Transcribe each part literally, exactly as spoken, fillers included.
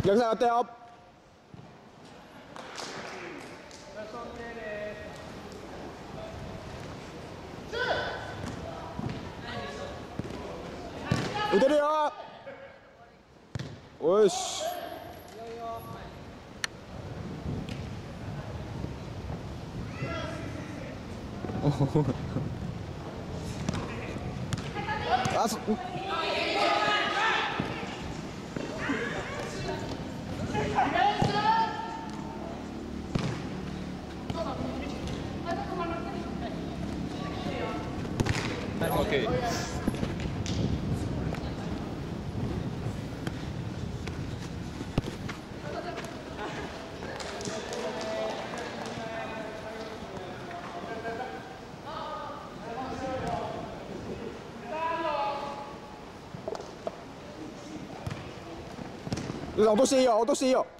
逆サイあったよ。打てるよ。おし。あそ。 オッケー。 落としていいよ、落としていいよ。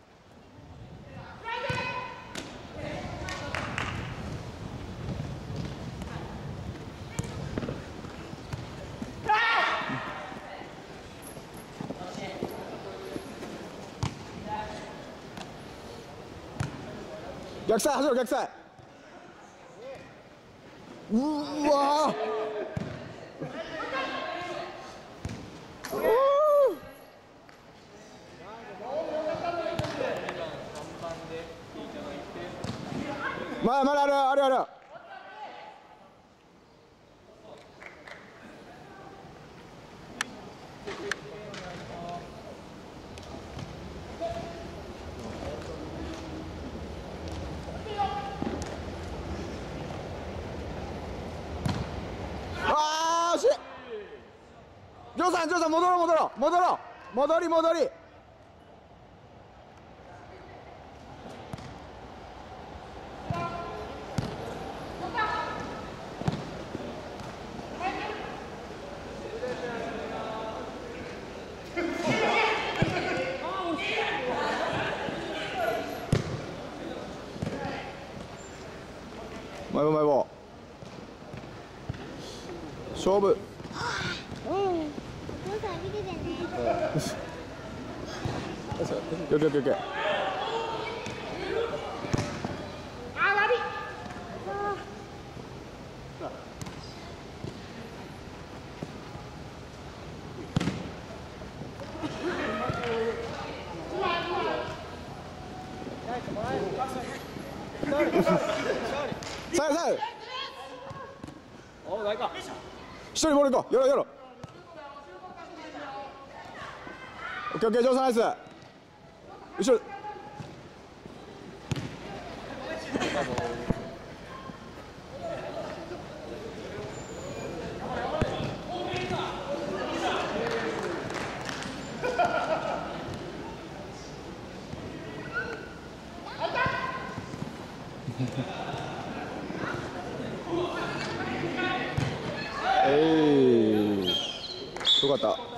逆サイ走る、逆サイ。うわまだまだあるあるある。あー惜しい。ジョーさんジョーさん戻ろう戻ろう戻ろう戻り戻り。マイボーマイボー勝負。 お父さん見ててね。 よけよけよけ。 あ、悪い。 さあさあ。 お、大か。 一人ボール行こう。よろよろ。オッケーオッケー、ジョーさんナイス。後ろ。えい、よかった。